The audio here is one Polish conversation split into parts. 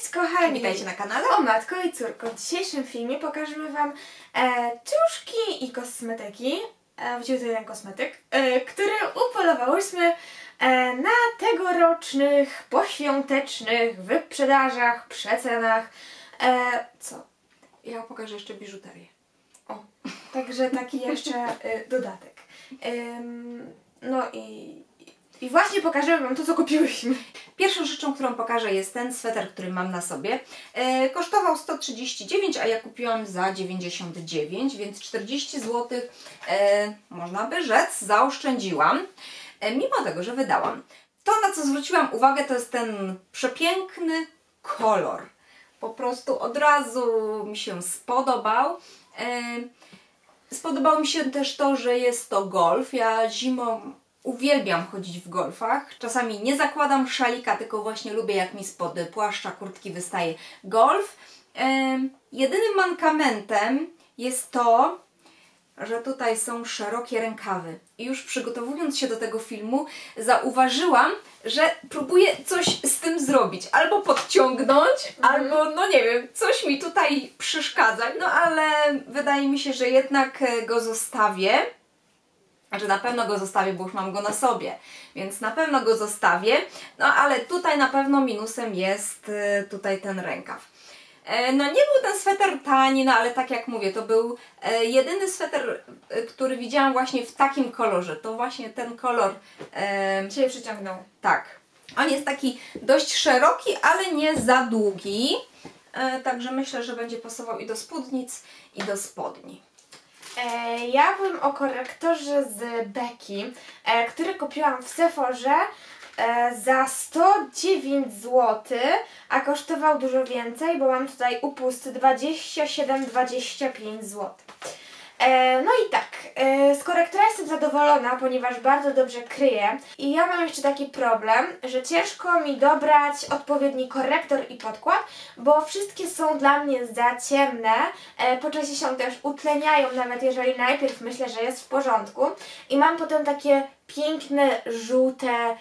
Cześć kochani! Witajcie na kanale. O matko i córko, w dzisiejszym filmie pokażemy Wam ciuszki i kosmetyki, właściwie to jeden kosmetyk, który upolowałyśmy na tegorocznych, poświątecznych wyprzedażach, przecenach. Co? Ja pokażę jeszcze biżuterię. O, także taki jeszcze dodatek. No i właśnie pokażemy Wam to, co kupiłyśmy. Pierwszą rzeczą, którą pokażę, jest ten sweter, który mam na sobie. Kosztował 139, a ja kupiłam za 99, więc 40 zł, można by rzec, zaoszczędziłam. Mimo tego, że wydałam. To, na co zwróciłam uwagę, to jest ten przepiękny kolor. Po prostu od razu mi się spodobał. Spodobało mi się też to, że jest to golf. Ja zimą uwielbiam chodzić w golfach. Czasami nie zakładam szalika, tylko właśnie lubię, jak mi spod płaszcza, kurtki wystaje golf. Jedynym mankamentem jest to, że tutaj są szerokie rękawy. I już przygotowując się do tego filmu, zauważyłam, że próbuję coś z tym zrobić. Albo podciągnąć, albo no nie wiem, coś mi tutaj przeszkadza. No ale wydaje mi się, że jednak go zostawię. Znaczy na pewno go zostawię, bo już mam go na sobie, więc na pewno go zostawię. No ale tutaj na pewno minusem jest tutaj ten rękaw. No nie był ten sweter tani, no ale tak jak mówię, to był jedyny sweter, który widziałam właśnie w takim kolorze. To właśnie ten kolor Cię przyciągnął. Tak. On jest taki dość szeroki, ale nie za długi. Także myślę, że będzie pasował i do spódnic, i do spodni. Ja bym o korektorze z Becky, który kupiłam w Sephorze za 109 zł, a kosztował dużo więcej, bo mam tutaj upust 27-25 zł. No i tak, z korektora jestem zadowolona, ponieważ bardzo dobrze kryje. I ja mam jeszcze taki problem, że ciężko mi dobrać odpowiedni korektor i podkład, bo wszystkie są dla mnie za ciemne, po czasie się też utleniają, nawet jeżeli najpierw myślę, że jest w porządku. I mam potem takie piękne, żółte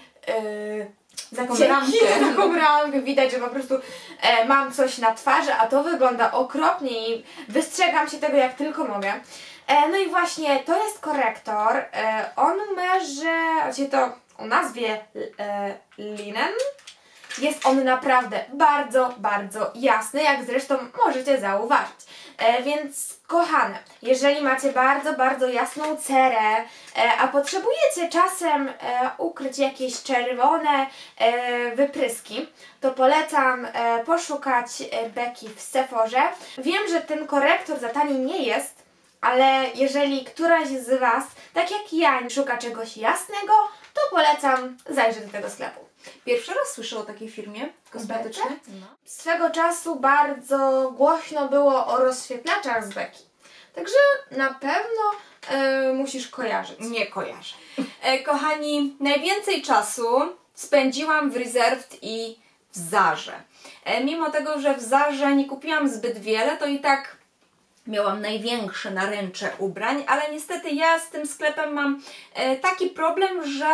taką ramkę, widać, że po prostu mam coś na twarzy, a to wygląda okropnie i wystrzegam się tego jak tylko mogę. No i właśnie to jest korektor o numerze, znaczy to o nazwie Linen. Jest on naprawdę bardzo, bardzo jasny, jak zresztą możecie zauważyć. Więc kochane, jeżeli macie bardzo, bardzo jasną cerę, a potrzebujecie czasem ukryć jakieś czerwone wypryski, to polecam poszukać Becky w Sephorze. Wiem, że ten korektor za tani nie jest, ale jeżeli któraś z Was, tak jak ja, szuka czegoś jasnego, to polecam zajrzeć do tego sklepu. Pierwszy raz słyszę o takiej firmie kosmetycznej. No. Swego czasu bardzo głośno było o rozświetlaczach z Becky. Także na pewno musisz kojarzyć. Nie kojarzę. Kochani, najwięcej czasu spędziłam w Reserved i w Zarze. Mimo tego, że w Zarze nie kupiłam zbyt wiele, to i tak miałam największe naręcze ubrań, ale niestety ja z tym sklepem mam taki problem, że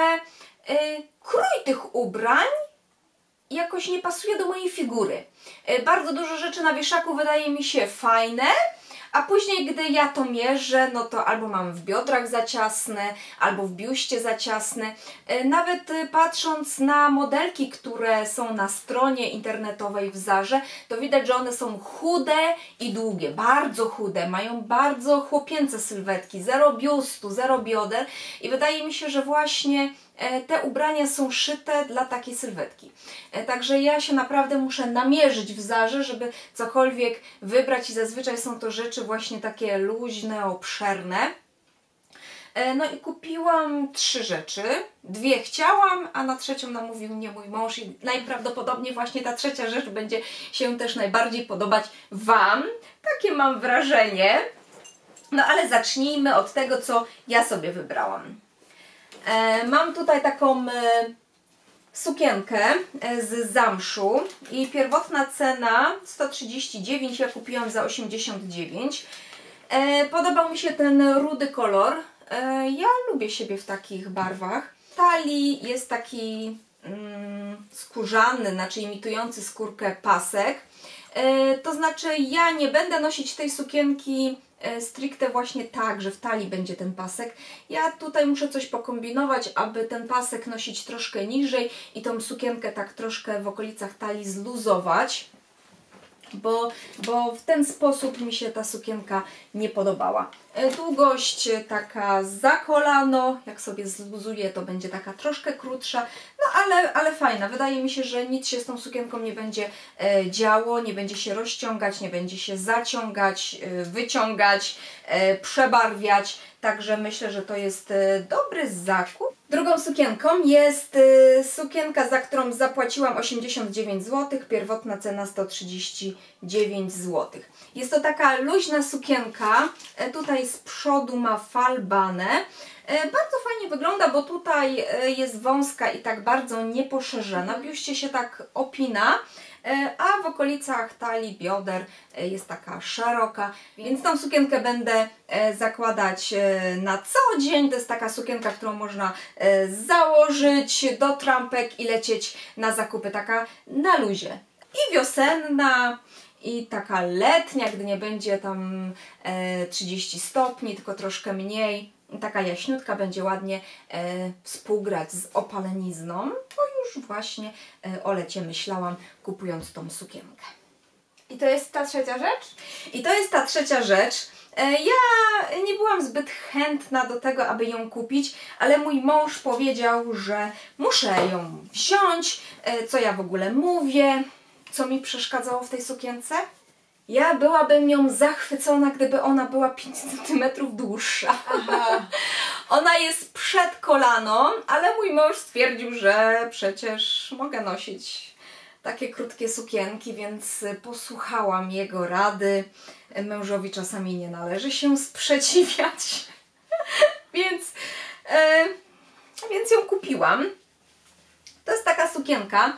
krój tych ubrań jakoś nie pasuje do mojej figury. Bardzo dużo rzeczy na wieszaku wydaje mi się fajne, a później, gdy ja to mierzę, no to albo mam w biodrach za ciasne, albo w biuście za ciasne. Nawet patrząc na modelki, które są na stronie internetowej w Zarze, to widać, że one są chude i długie, bardzo chude, mają bardzo chłopięce sylwetki, zero biustu, zero bioder i wydaje mi się, że właśnie te ubrania są szyte dla takiej sylwetki. Także ja się naprawdę muszę namierzyć w Zarze, żeby cokolwiek wybrać i zazwyczaj są to rzeczy właśnie takie luźne, obszerne. No i kupiłam 3 rzeczy. 2 chciałam, a na trzecią namówił mnie mój mąż i najprawdopodobniej właśnie ta trzecia rzecz będzie się też najbardziej podobać Wam. Takie mam wrażenie. No ale zacznijmy od tego, co ja sobie wybrałam. Mam tutaj taką sukienkę z zamszu i pierwotna cena 139, ja kupiłam za 89. Podobał mi się ten rudy kolor. Ja lubię siebie w takich barwach. Talii jest taki skórzany, znaczy imitujący skórkę pasek. To znaczy ja nie będę nosić tej sukienki stricte właśnie tak, że w talii będzie ten pasek. Ja tutaj muszę coś pokombinować, aby ten pasek nosić troszkę niżej i tą sukienkę tak troszkę w okolicach talii zluzować. Bo w ten sposób mi się ta sukienka nie podobała. Długość taka za kolano, jak sobie zluzuję, to będzie taka troszkę krótsza, no ale fajna. Wydaje mi się, że nic się z tą sukienką nie będzie działo, nie będzie się rozciągać, nie będzie się zaciągać, wyciągać, przebarwiać. Także myślę, że to jest dobry zakup. Drugą sukienką jest sukienka, za którą zapłaciłam 89 zł, pierwotna cena 139 zł. Jest to taka luźna sukienka, tutaj z przodu ma falbanę. Bardzo fajnie wygląda, bo tutaj jest wąska i tak bardzo nieposzerzona, biuście się tak opina, a w okolicach talii, bioder jest taka szeroka, więc tą sukienkę będę zakładać na co dzień. To jest taka sukienka, którą można założyć do trampek i lecieć na zakupy, taka na luzie. I wiosenna, i taka letnia, gdy nie będzie tam 30 stopni, tylko troszkę mniej. Taka jaśniutka, będzie ładnie współgrać z opalenizną. To już właśnie o lecie myślałam, kupując tą sukienkę. I to jest ta trzecia rzecz? I to jest ta trzecia rzecz. Ja nie byłam zbyt chętna do tego, aby ją kupić, ale mój mąż powiedział, że muszę ją wziąć. Co ja w ogóle mówię? Co mi przeszkadzało w tej sukience? Ja byłabym nią zachwycona, gdyby ona była 5 cm dłuższa. Aha. Ona jest przed kolano, ale mój mąż stwierdził, że przecież mogę nosić takie krótkie sukienki, więc posłuchałam jego rady. Mężowi czasami nie należy się sprzeciwiać, więc ją kupiłam. To jest taka sukienka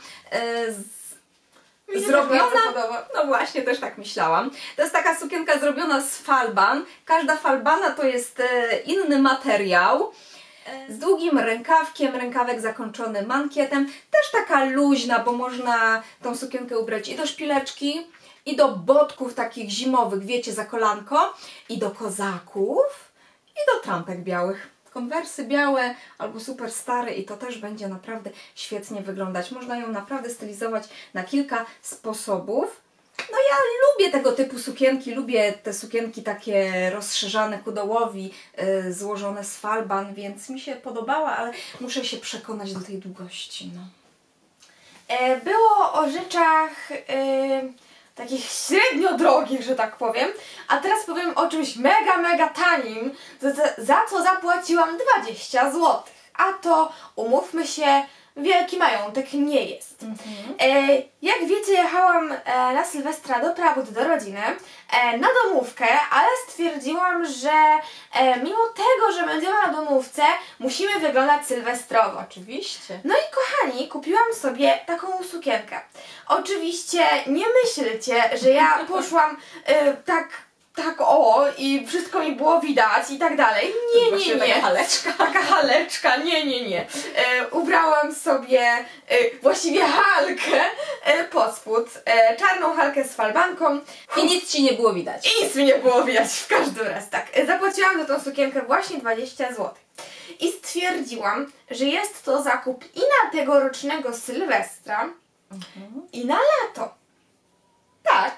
zrobiona, no właśnie, też tak myślałam. To jest taka sukienka zrobiona z falban. Każda falbana to jest inny materiał. Z długim rękawkiem, rękawek zakończony mankietem. Też taka luźna, bo można tą sukienkę ubrać i do szpileczki, i do botków takich zimowych, wiecie, za kolanko, i do kozaków, i do trampek białych. Konwersy białe albo super stare i to też będzie naprawdę świetnie wyglądać. Można ją naprawdę stylizować na kilka sposobów. No ja lubię tego typu sukienki, lubię te sukienki takie rozszerzane ku dołowi, złożone z falban, więc mi się podobała, ale muszę się przekonać do tej długości. No. Było o rzeczach takich średnio drogich, że tak powiem, a teraz powiem o czymś mega tanim, za co zapłaciłam 20 zł. A to, umówmy się, wielki majątek nie jest. Jak wiecie, jechałam na Sylwestra do Prabód, do rodziny, na domówkę, ale stwierdziłam, że mimo tego, że będziemy na domówce, musimy wyglądać sylwestrowo. Oczywiście. No i kochani, kupiłam sobie taką sukienkę. Oczywiście nie myślcie, że ja poszłam tak o i wszystko mi było widać i tak dalej. Nie. Taka haleczka. Taka haleczka, nie. Ubrałam sobie właściwie halkę pod spód, czarną halkę z falbanką. I nic Ci nie było widać. I nic mi nie było widać w każdym raz, tak. Zapłaciłam za tą sukienkę właśnie 20 zł. I stwierdziłam, że jest to zakup i na tegorocznego Sylwestra, i na lato. Tak.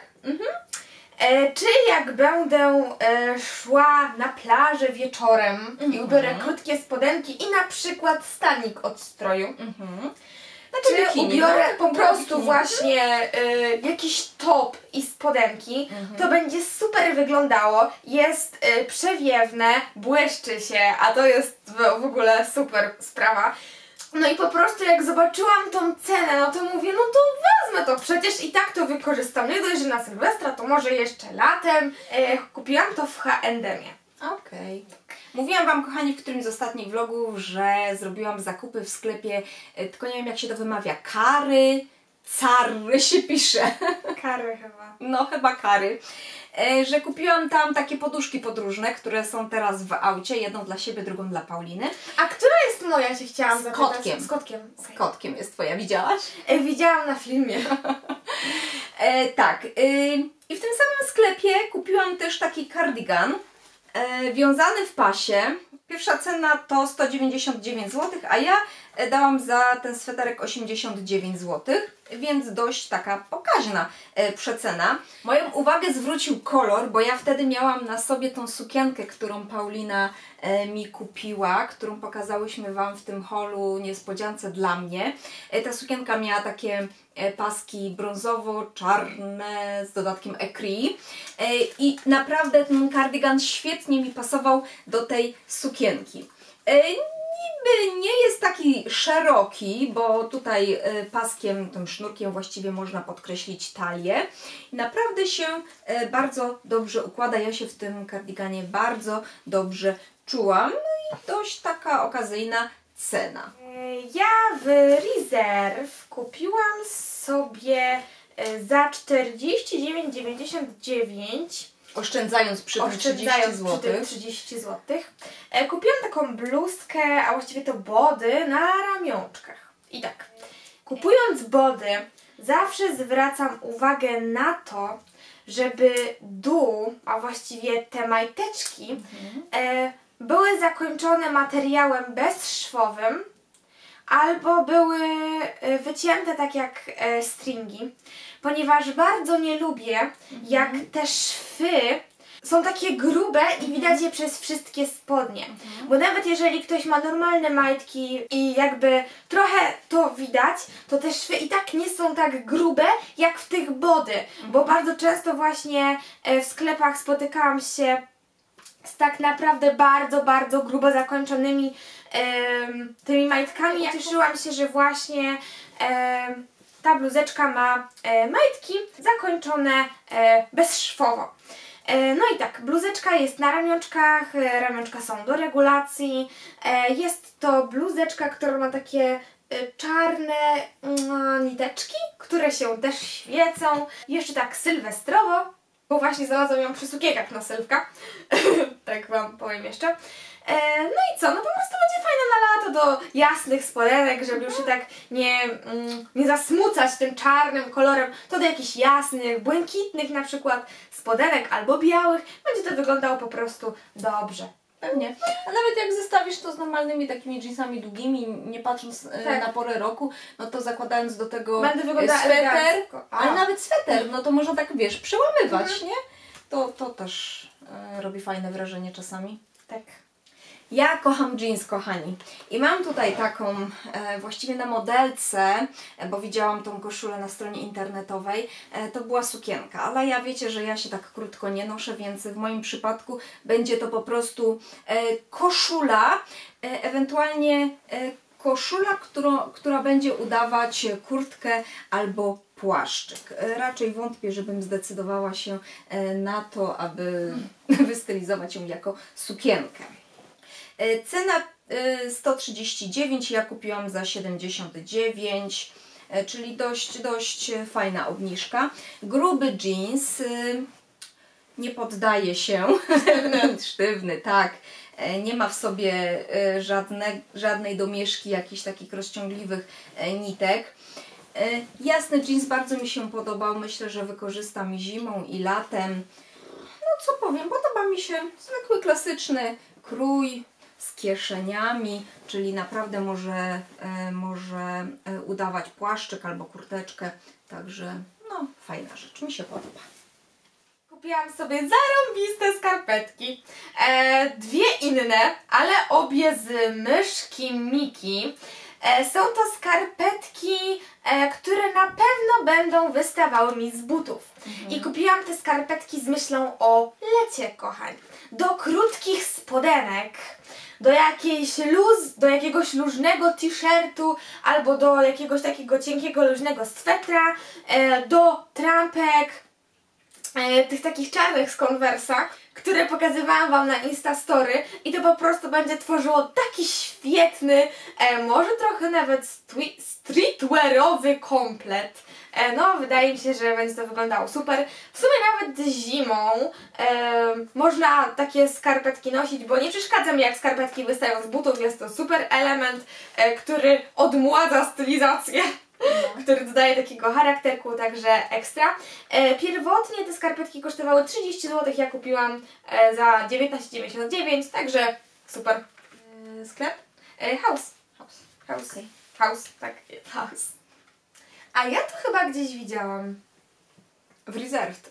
Czy jak będę szła na plażę wieczorem i ubiorę krótkie spodenki i na przykład stanik od stroju, czy bikini, ubiorę no? po prostu Bikini. właśnie jakiś top i spodenki, to będzie super wyglądało, jest przewiewne, błyszczy się, a to jest w ogóle super sprawa. No i po prostu jak zobaczyłam tą cenę, no to mówię, no to wezmę to, przecież i tak to wykorzystam. Nie dość, że na Sylwestra, to może jeszcze latem. Kupiłam to w H&M-ie. Okej. Mówiłam Wam, kochani, w którymś z ostatnich vlogów, że zrobiłam zakupy w sklepie, tylko nie wiem jak się to wymawia, Kary. Carry się pisze. Kary chyba. No chyba Kary. Że kupiłam tam takie poduszki podróżne, które są teraz w aucie. Jedną dla siebie, drugą dla Pauliny. A która jest moja, się chciałam zapytać? Kotkiem. Z kotkiem. Z kotkiem jest twoja, widziałaś? Widziałam na filmie. Tak. I w tym samym sklepie kupiłam też taki kardigan wiązany w pasie. Pierwsza cena to 199 zł, a ja dałam za ten sweterek 89 zł, więc dość taka pokaźna przecena. Moją uwagę zwrócił kolor, bo ja wtedy miałam na sobie tą sukienkę, którą Paulina mi kupiła, którą pokazałyśmy Wam w tym haulu niespodziance dla mnie. Ta sukienka miała takie paski brązowo-czarne z dodatkiem écru i naprawdę ten kardigan świetnie mi pasował do tej sukienki. Niby nie jest taki szeroki, bo tutaj paskiem, tym sznurkiem właściwie można podkreślić talię. Naprawdę się bardzo dobrze układa. Ja się w tym kardiganie bardzo dobrze czułam. No i dość taka okazyjna cena. Ja w Reserve kupiłam sobie za 49,99, Oszczędzając przy tym 30 zł. przy tym 30 zł. Kupiłam taką bluzkę, a właściwie to body na ramionczkach. I tak, kupując body, zawsze zwracam uwagę na to, żeby dół, a właściwie te majteczki, były zakończone materiałem bezszwowym, albo były wycięte tak jak stringi, ponieważ bardzo nie lubię, jak te szwy są takie grube i widać je przez wszystkie spodnie. Bo nawet jeżeli ktoś ma normalne majtki i jakby trochę to widać, to te szwy i tak nie są tak grube jak w tych body. Bo bardzo często właśnie w sklepach spotykałam się z tak naprawdę bardzo grubo zakończonymi tymi majtkami. Cieszyłam się, że właśnie ta bluzeczka ma majtki zakończone bezszwowo. No i tak, bluzeczka jest na ramionczkach, ramionczka są do regulacji. Jest to bluzeczka, która ma takie czarne niteczki, które się też świecą. Jeszcze tak sylwestrowo, bo właśnie znalazłam ją przy sukienkach na sylwka. Tak Wam powiem jeszcze. No i co? No po prostu będzie fajna na lato do jasnych spodenek, żeby już się tak nie zasmucać tym czarnym kolorem, to do jakichś jasnych, błękitnych na przykład spodenek albo białych. Będzie to wyglądało po prostu dobrze. Pewnie. A nawet jak zestawisz to z normalnymi takimi jeansami długimi, nie patrząc na porę roku, no to zakładając do tego sweter, ale nawet sweter, no to można tak, wiesz, przełamywać, nie? To też robi fajne wrażenie czasami. Tak. Ja kocham jeans, kochani. I mam tutaj taką właściwie na modelce, bo widziałam tą koszulę na stronie internetowej. To była sukienka, ale ja wiecie, że ja się tak krótko nie noszę, więc w moim przypadku będzie to po prostu koszula, ewentualnie koszula, która będzie udawać kurtkę albo płaszczyk. Raczej wątpię, żebym zdecydowała się na to, aby wystylizować ją jako sukienkę. Cena 139, ja kupiłam za 79, czyli dość fajna obniżka. Gruby jeans, nie poddaje się, sztywny, tak. Nie ma w sobie żadnej domieszki, jakichś takich rozciągliwych nitek. Jasny jeans bardzo mi się podobał, myślę, że wykorzystam i zimą i latem. No co powiem, podoba mi się zwykły, klasyczny krój z kieszeniami, czyli naprawdę może udawać płaszczyk albo kurteczkę, także no fajna rzecz, mi się podoba. Kupiłam sobie zarąbiste skarpetki, dwie inne, ale obie z myszki Miki. Są to skarpetki, które na pewno będą wystawały mi z butów. I kupiłam te skarpetki z myślą o lecie, kochani. Do krótkich spodenek, do jakiegoś luźnego t-shirtu albo do jakiegoś takiego cienkiego, luźnego swetra, do trampek. tych takich czarnych z Conversa, które pokazywałam Wam na Instastory i to po prostu będzie tworzyło taki świetny, może trochę nawet streetwearowy komplet. No, wydaje mi się, że będzie to wyglądało super. W sumie nawet zimą można takie skarpetki nosić, bo nie przeszkadza mi, jak skarpetki wystają z butów. Jest to super element, który odmładza stylizację. No. Który dodaje takiego charakterku, także ekstra. Pierwotnie te skarpetki kosztowały 30 zł, ja kupiłam za 19,99, także super. Sklep? House. Okay. House, tak, House. A ja to chyba gdzieś widziałam. W Reserved.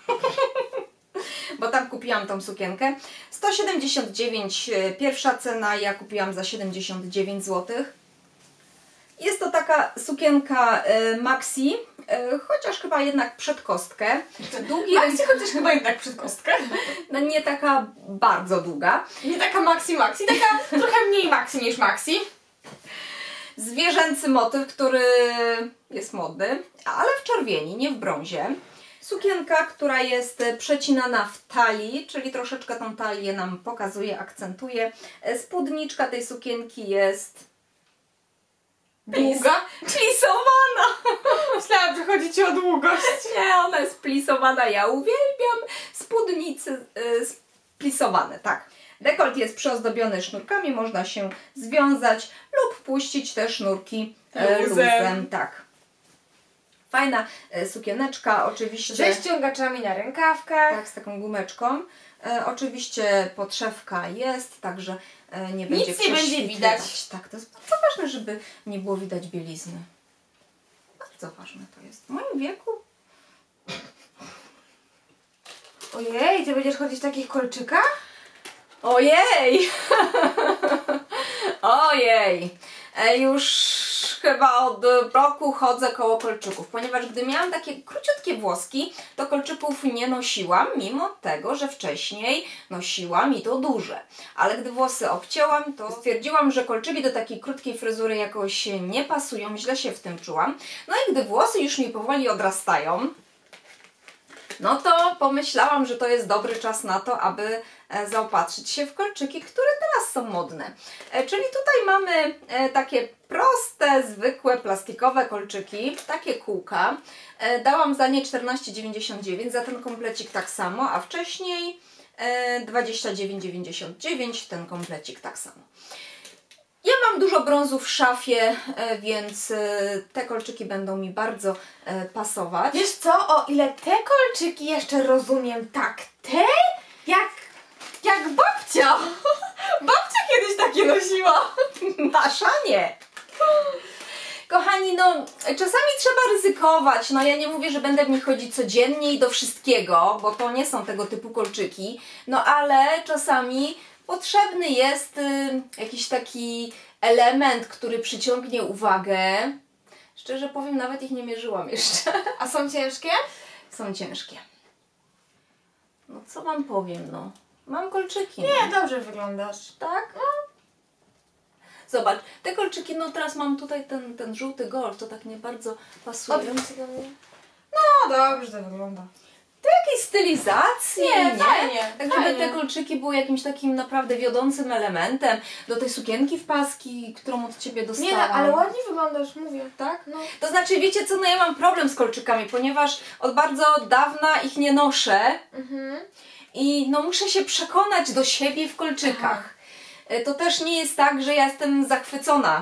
Bo tam kupiłam tą sukienkę. 179 pierwsza cena, ja kupiłam za 79 zł. Jest to taka sukienka maxi, chociaż chyba jednak przed kostkę. Maxi, chociaż chyba jednak przed kostkę. No nie taka bardzo długa. Nie taka maxi, taka trochę mniej maxi niż maxi. Zwierzęcy motyw, który jest modny, ale w czerwieni, nie w brązie. Sukienka, która jest przecinana w talii, czyli troszeczkę tą talię nam pokazuje, akcentuje. Spódniczka tej sukienki jest długa? Plisowana! Myślałam, że chodzi Ci o długość. Nie, ona jest plisowana. Ja uwielbiam spódnicy splisowane, tak. Dekolt jest przyozdobiony sznurkami, można się związać lub puścić te sznurki luzem. Tak. Fajna sukieneczka, oczywiście. Ze ściągaczami na rękawkach. Tak, z taką gumeczką. Oczywiście podszewka jest, także nie będzie nic nie będzie widać. Tak, to jest bardzo ważne, żeby nie było widać bielizny. Bardzo ważne to jest. W moim wieku. Ojej, Ty będziesz chodzić w takich kolczykach? Ojej! Ojej! Już chyba od roku chodzę koło kolczyków, ponieważ gdy miałam takie króciutkie włoski, to kolczyków nie nosiłam, mimo tego, że wcześniej nosiłam i to duże. Ale gdy włosy obcięłam, to stwierdziłam, że kolczyki do takiej krótkiej fryzury jakoś nie pasują, źle się w tym czułam. No i gdy włosy już mi powoli odrastają, no to pomyślałam, że to jest dobry czas na to, aby zaopatrzyć się w kolczyki, które teraz są modne. Czyli tutaj mamy takie proste, zwykłe, plastikowe kolczyki, takie kółka. Dałam za nie 14,99, za ten komplecik tak samo, a wcześniej 29,99, ten komplecik tak samo. Ja mam dużo brązu w szafie, więc te kolczyki będą mi bardzo pasować. Wiesz co, o ile te kolczyki jeszcze rozumiem tak, te jak babcia. Babcia kiedyś takie nosiła. Nasza nie. Kochani, no czasami trzeba ryzykować. No ja nie mówię, że będę w nich chodzić codziennie i do wszystkiego, bo to nie są tego typu kolczyki. No ale czasami potrzebny jest jakiś taki element, który przyciągnie uwagę. Szczerze powiem, nawet ich nie mierzyłam jeszcze. A są ciężkie? Są ciężkie. No co wam powiem, no. Mam kolczyki. Nie, dobrze wyglądasz. Tak? No. Zobacz, te kolczyki, no teraz mam tutaj ten żółty gold, to tak nie bardzo pasuje. No dobrze to wygląda. Do jakiejś stylizacji, nie? Fajnie, tak żeby te kolczyki były jakimś takim naprawdę wiodącym elementem do tej sukienki w paski, którą od Ciebie dostałam. Nie, no, ale ładnie wyglądasz, mówię. Tak? No. To znaczy, wiecie co, no ja mam problem z kolczykami, ponieważ od bardzo dawna ich nie noszę i no muszę się przekonać do siebie w kolczykach. To też nie jest tak, że ja jestem zachwycona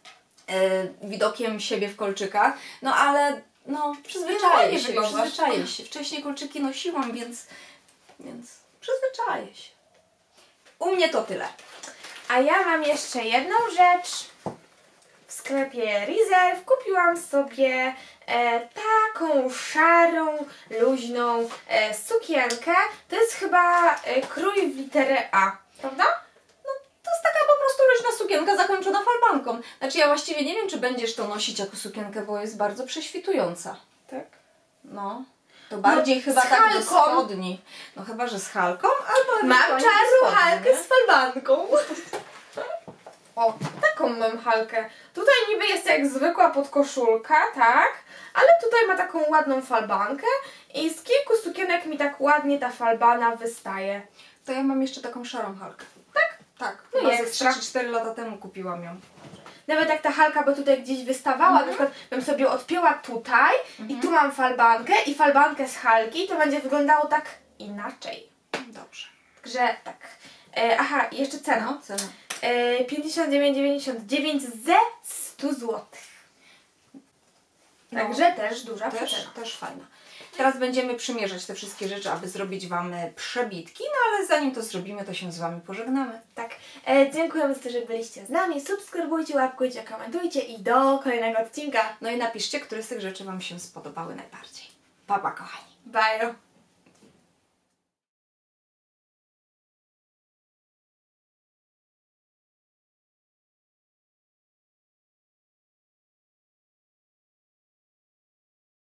widokiem siebie w kolczykach, no ale no przyzwyczaję się. Wcześniej kolczyki nosiłam, więc przyzwyczaję się. U mnie to tyle. A ja mam jeszcze jedną rzecz. W sklepie Reserve kupiłam sobie taką szarą, luźną sukienkę. To jest chyba krój w literę A, prawda? To jest taka po prostu luźna sukienka zakończona falbanką. Znaczy ja właściwie nie wiem, czy będziesz to nosić jako sukienkę, bo jest bardzo prześwitująca. Tak. No. To bardziej chyba tak do spodni. No chyba, że z halką, albo mam czarną halkę z falbanką. O, taką mam halkę. Tutaj niby jest jak zwykła podkoszulka, tak? Ale tutaj ma taką ładną falbankę i z kilku sukienek mi tak ładnie ta falbana wystaje. To ja mam jeszcze taką szarą halkę. Tak? Tak, No chyba i ze ekstra. 3 czy 4 lata temu kupiłam ją. Nawet jak ta halka by tutaj gdzieś wystawała, na przykład bym sobie odpięła tutaj i tu mam falbankę i falbankę z halki, to będzie wyglądało tak inaczej. Dobrze. Także tak. Aha, i jeszcze cena. No, cena. 59,99 ze 100 zł. No. Także też duża Też, przecena. też fajna. Teraz będziemy przymierzać te wszystkie rzeczy, aby zrobić Wam przebitki, no ale zanim to zrobimy, to się z Wami pożegnamy. Tak. Dziękujemy za to, że byliście z nami. Subskrybujcie, łapkujcie, komentujcie i do kolejnego odcinka. No i napiszcie, które z tych rzeczy Wam się spodobały najbardziej. Pa, pa, kochani. Bye.